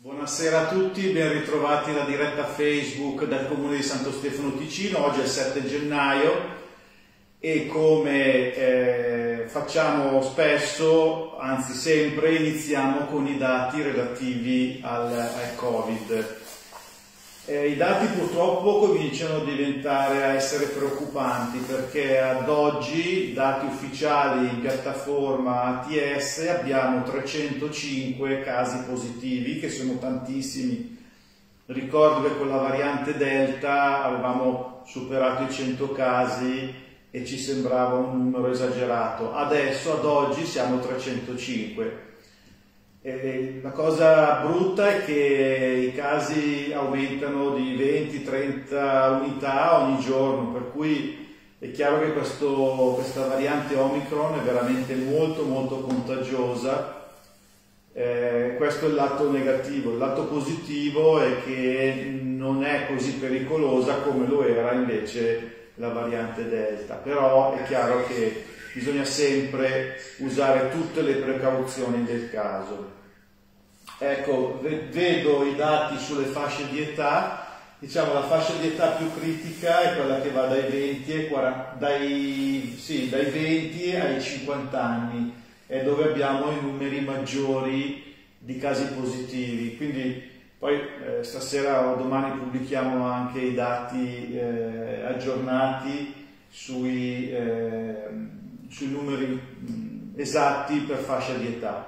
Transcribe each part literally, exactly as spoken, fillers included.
Buonasera a tutti, ben ritrovati alla diretta Facebook del Comune di Santo Stefano Ticino. Oggi è il sette gennaio e come eh, facciamo spesso, anzi sempre, iniziamo con i dati relativi al, al Covid. Eh, I dati purtroppo cominciano a diventare, a essere preoccupanti, perché ad oggi, dati ufficiali in piattaforma A T S, abbiamo trecentocinque casi positivi, che sono tantissimi. Ricordo che con la variante Delta avevamo superato i cento casi e ci sembrava un numero esagerato. Adesso, ad oggi, siamo trecentocinque. E la cosa brutta è che i casi aumentano di venti trenta unità ogni giorno, per cui è chiaro che questo, questa variante Omicron è veramente molto molto contagiosa. Eh, questo è il lato negativo. Il lato positivo è che non è così pericolosa come lo era invece la variante Delta, però è chiaro che bisogna sempre usare tutte le precauzioni del caso. Ecco, vedo i dati sulle fasce di età. Diciamo la fascia di età più critica è quella che va dai venti ai, quaranta, dai, sì, dai venti ai cinquanta anni, è dove abbiamo i numeri maggiori di casi positivi. Quindi poi eh, stasera o domani pubblichiamo anche i dati eh, aggiornati sui, eh, sui numeri mh, esatti per fascia di età.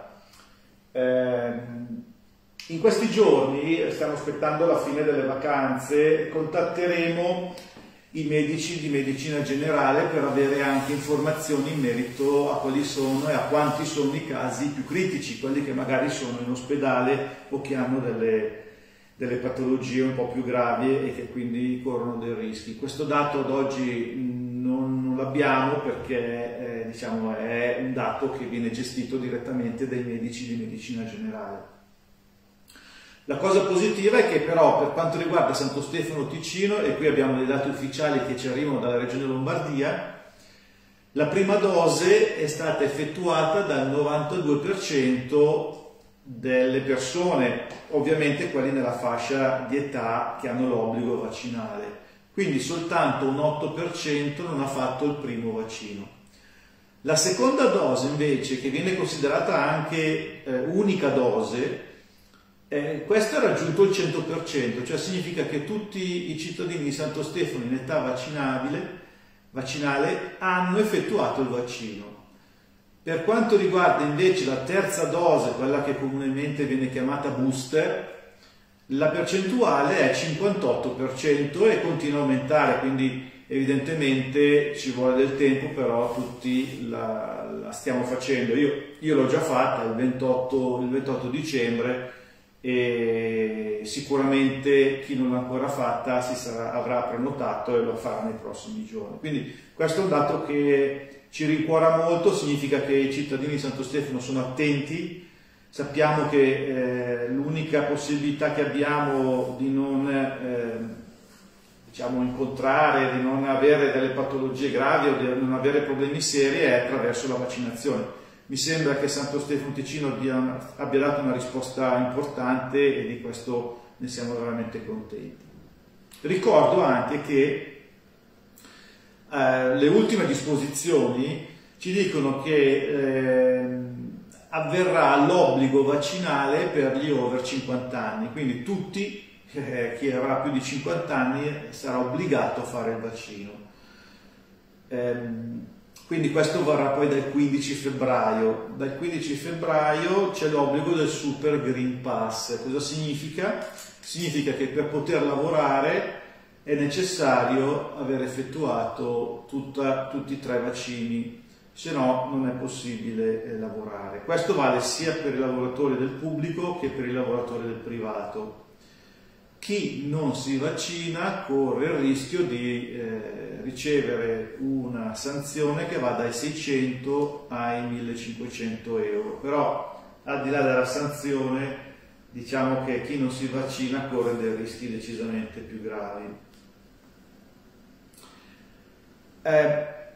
In questi giorni stiamo aspettando la fine delle vacanze, contatteremo i medici di medicina generale per avere anche informazioni in merito a quali sono e a quanti sono i casi più critici, quelli che magari sono in ospedale o che hanno delle, delle patologie un po' più gravi e che quindi corrono dei rischi. Questo dato ad oggi non, non l'abbiamo perché eh, diciamo, è un dato che viene gestito direttamente dai medici di medicina generale. La cosa positiva è che però per quanto riguarda Santo Stefano Ticino, e qui abbiamo dei dati ufficiali che ci arrivano dalla regione Lombardia, la prima dose è stata effettuata dal novantadue per cento delle persone, ovviamente quelli nella fascia di età che hanno l'obbligo vaccinale. Quindi soltanto un otto per cento non ha fatto il primo vaccino. La seconda dose invece, che viene considerata anche eh, unica dose, eh, questa ha raggiunto il cento per cento, cioè significa che tutti i cittadini di Santo Stefano in età vaccinabile, vaccinale hanno effettuato il vaccino. Per quanto riguarda invece la terza dose, quella che comunemente viene chiamata booster, la percentuale è cinquantotto per cento e continua a aumentare, quindi evidentemente ci vuole del tempo, però tutti la, la stiamo facendo. Io, io l'ho già fatta il ventotto, il ventotto dicembre e sicuramente chi non l'ha ancora fatta si sarà, avrà prenotato e lo farà nei prossimi giorni. Quindi questo è un dato che ci rincuora molto, significa che i cittadini di Santo Stefano sono attenti. Sappiamo che eh, l'unica possibilità che abbiamo di non eh, diciamo, incontrare, di non avere delle patologie gravi o di non avere problemi seri è attraverso la vaccinazione. Mi sembra che Santo Stefano Ticino abbia, abbia dato una risposta importante e di questo ne siamo veramente contenti. Ricordo anche che eh, le ultime disposizioni ci dicono che eh, avverrà l'obbligo vaccinale per gli over cinquanta anni, quindi tutti, eh, chi avrà più di cinquanta anni sarà obbligato a fare il vaccino. Ehm, quindi questo varrà poi dal quindici febbraio. Dal quindici febbraio c'è l'obbligo del Super Green Pass. Cosa significa? Significa che per poter lavorare è necessario aver effettuato tutta, tutti e tre vaccini, se no non è possibile eh, lavorare. Questo vale sia per i lavoratori del pubblico che per i lavoratori del privato. Chi non si vaccina corre il rischio di eh, ricevere una sanzione che va dai seicento ai millecinquecento euro, però al di là della sanzione diciamo che chi non si vaccina corre dei rischi decisamente più gravi. Eh,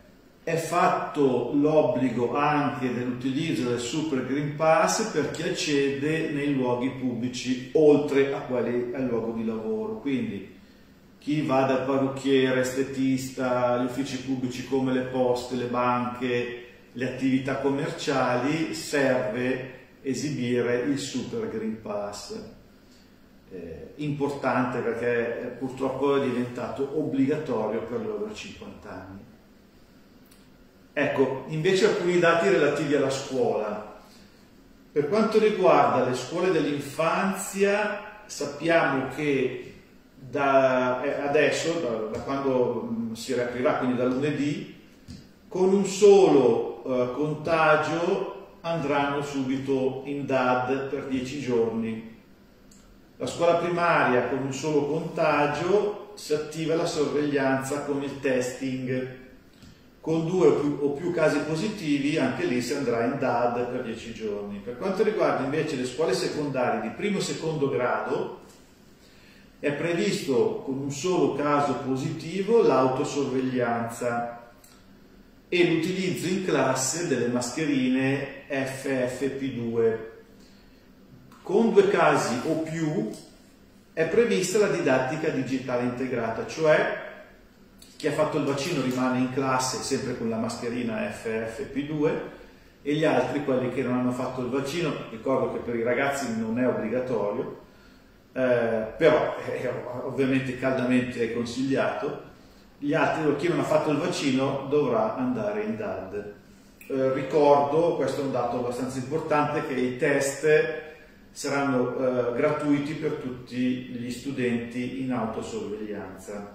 è fatto l'obbligo anche dell'utilizzo del Super Green Pass per chi accede nei luoghi pubblici oltre a quelli al luogo di lavoro, quindi chi va dal parrucchiere, estetista, gli uffici pubblici come le poste, le banche, le attività commerciali, serve esibire il Super Green Pass. Eh, importante perché eh, purtroppo è diventato obbligatorio per gli over cinquanta anni. Ecco, invece alcuni dati relativi alla scuola. Per quanto riguarda le scuole dell'infanzia, sappiamo che da eh, adesso, da, da quando mh, si riaprirà, quindi da lunedì, con un solo eh, contagio andranno subito in D A D per dieci giorni. La scuola primaria con un solo contagio si attiva la sorveglianza con il testing. Con due o più, o più casi positivi anche lì si andrà in D A D per dieci giorni. Per quanto riguarda invece le scuole secondarie di primo e secondo grado, è previsto con un solo caso positivo l'autosorveglianza e l'utilizzo in classe delle mascherine F F P due. Con due casi o più è prevista la didattica digitale integrata, cioè chi ha fatto il vaccino rimane in classe sempre con la mascherina F F P due e gli altri, quelli che non hanno fatto il vaccino, ricordo che per i ragazzi non è obbligatorio, eh, però è ovviamente caldamente consigliato, gli altri, chi non ha fatto il vaccino dovrà andare in D A D. Eh, ricordo, questo è un dato abbastanza importante, che i test saranno eh, gratuiti per tutti gli studenti in autosorveglianza.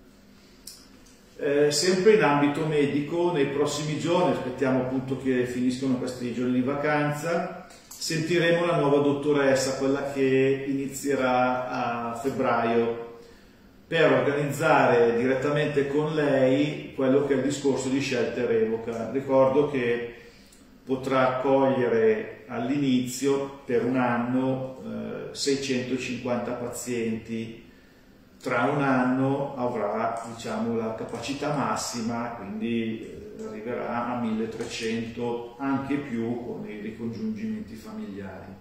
Eh, sempre in ambito medico, nei prossimi giorni, aspettiamo appunto che finiscono questi giorni di vacanza, sentiremo la nuova dottoressa, quella che inizierà a febbraio, per organizzare direttamente con lei quello che è il discorso di scelta e revoca. Ricordo che potrà accogliere all'inizio per un anno eh, seicentocinquanta pazienti. Tra un anno avrà, diciamo, la capacità massima, quindi eh, arriverà a milletrecento, anche più con i ricongiungimenti familiari.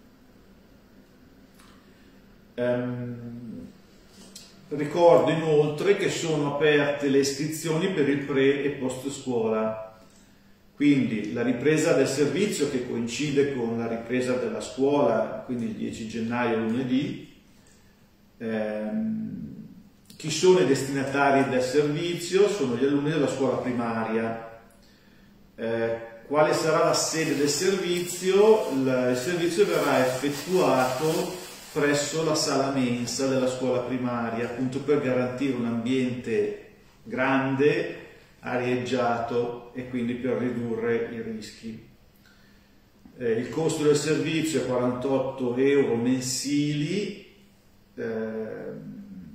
Ehm, ricordo inoltre che sono aperte le iscrizioni per il pre e post scuola, quindi la ripresa del servizio che coincide con la ripresa della scuola, quindi il dieci gennaio lunedì. Ehm, chi sono i destinatari del servizio? Sono gli alunni della scuola primaria. Eh, quale sarà la sede del servizio? Il, il servizio verrà effettuato presso la sala mensa della scuola primaria, appunto per garantire un ambiente grande, arieggiato e quindi per ridurre i rischi. Eh, il costo del servizio è quarantotto euro mensili, Eh,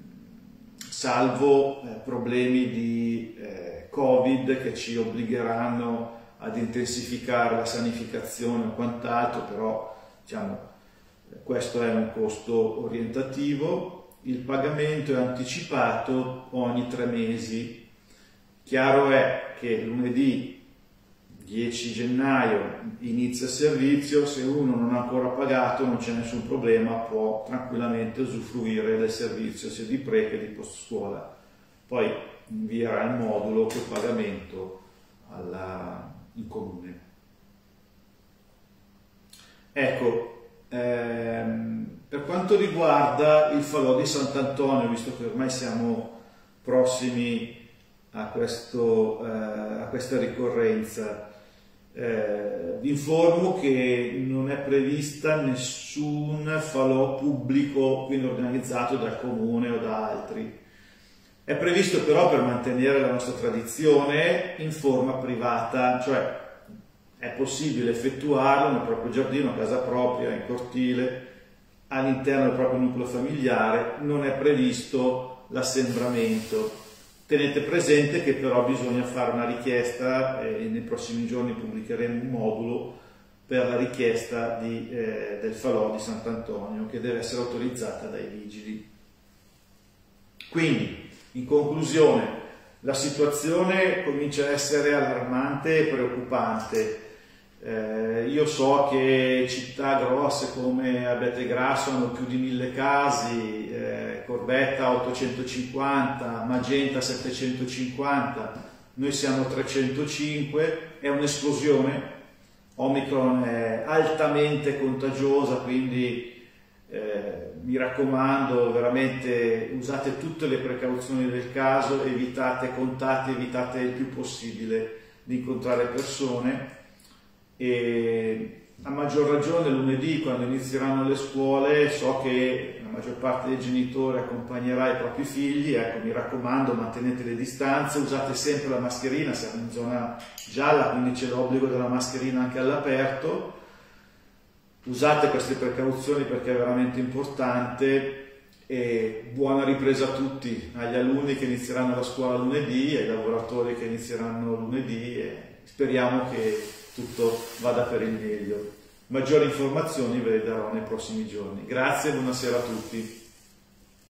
salvo eh, problemi di eh, Covid che ci obbligheranno ad intensificare la sanificazione o quant'altro, però diciamo, questo è un costo orientativo. Il pagamento è anticipato ogni tre mesi. Chiaro è che lunedì dieci gennaio inizia il servizio, se uno non ha ancora pagato non c'è nessun problema, può tranquillamente usufruire del servizio sia di pre che di post scuola. Poi invierà il modulo col pagamento alla, in comune. Ecco, ehm, per quanto riguarda il falò di Sant'Antonio, visto che ormai siamo prossimi a, questo, eh, a questa ricorrenza, Eh, vi informo che non è prevista nessun falò pubblico, quindi organizzato dal comune o da altri. È previsto però, per mantenere la nostra tradizione, in forma privata, cioè è possibile effettuarlo nel proprio giardino, a casa propria, in cortile, all'interno del proprio nucleo familiare. Non è previsto l'assembramento. Tenete presente che però bisogna fare una richiesta e nei prossimi giorni pubblicheremo un modulo per la richiesta di, eh, del falò di Sant'Antonio, che deve essere autorizzata dai vigili. Quindi, in conclusione, La situazione comincia a essere allarmante e preoccupante. Eh, io so che città grosse come Abbiategrasso hanno più di mille casi, eh, Corbetta ottocentocinquanta, Magenta settecentocinquanta, noi siamo trecentocinque, è un'esplosione. Omicron è altamente contagiosa, quindi eh, mi raccomando, veramente usate tutte le precauzioni del caso, evitate contatti, evitate il più possibile di incontrare persone. E a maggior ragione lunedì, quando inizieranno le scuole, so che la maggior parte dei genitori accompagnerà i propri figli. Ecco, mi raccomando, mantenete le distanze, usate sempre la mascherina, siamo in zona gialla, quindi c'è l'obbligo della mascherina anche all'aperto. Usate queste precauzioni perché è veramente importante, e buona ripresa a tutti, agli alunni che inizieranno la scuola lunedì, ai lavoratori che inizieranno lunedì, e speriamo che tutto vada per il meglio. Maggiori informazioni ve le darò nei prossimi giorni. Grazie e buonasera a tutti.